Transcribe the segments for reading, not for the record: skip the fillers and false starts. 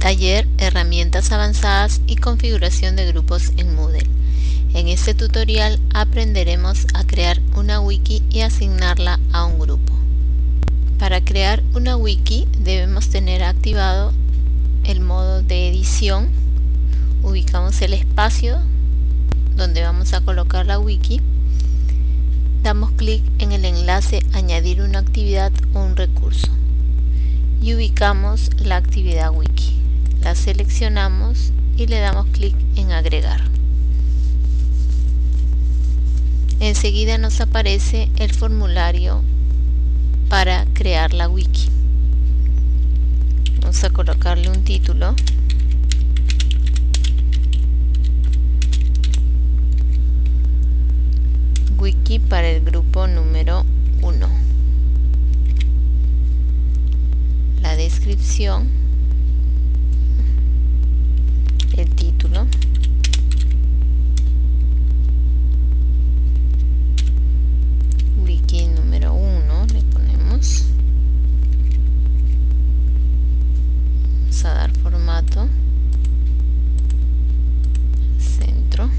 Taller Herramientas avanzadas y configuración de grupos en Moodle. En este tutorial aprenderemos a crear una wiki y asignarla a un grupo. Para crear una wiki debemos tener activado el modo de edición. Ubicamos el espacio donde vamos a colocar la wiki. Damos clic en el enlace Añadir una actividad o un recurso y ubicamos la actividad wiki. La seleccionamos y le damos clic en Agregar. Enseguida nos aparece el formulario para crear la wiki. Vamos a colocarle un título. Wiki para el grupo número 1. La descripción, el título, wiki número 1 le ponemos. Vamos a dar formato, centro,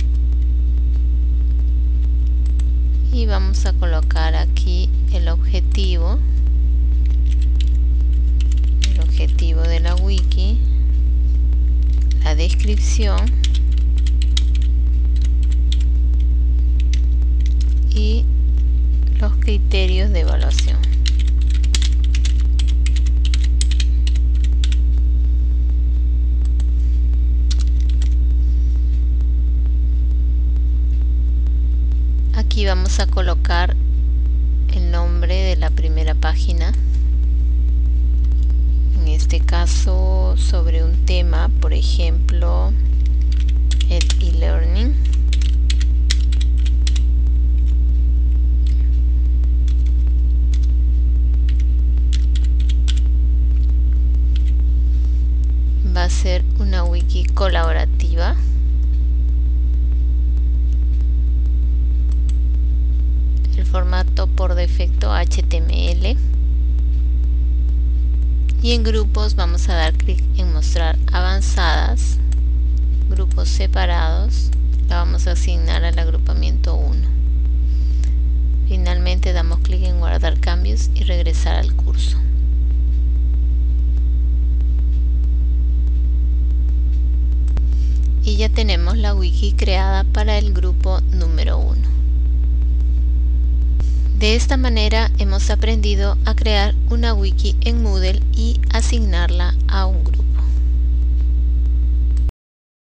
y vamos a colocar aquí el objetivo de la wiki, la descripción y los criterios de evaluación. Aquí vamos a colocar el nombre de la primera página, en este caso sobre un tema, por ejemplo el e-learning. Va a ser una wiki colaborativa. El formato por defecto HTML. Y en grupos vamos a dar clic en mostrar avanzadas, grupos separados, la vamos a asignar al agrupamiento 1. Finalmente damos clic en guardar cambios y regresar al curso. Y ya tenemos la wiki creada para el grupo número 1. De esta manera hemos aprendido a crear una wiki en Moodle y asignarla a un grupo.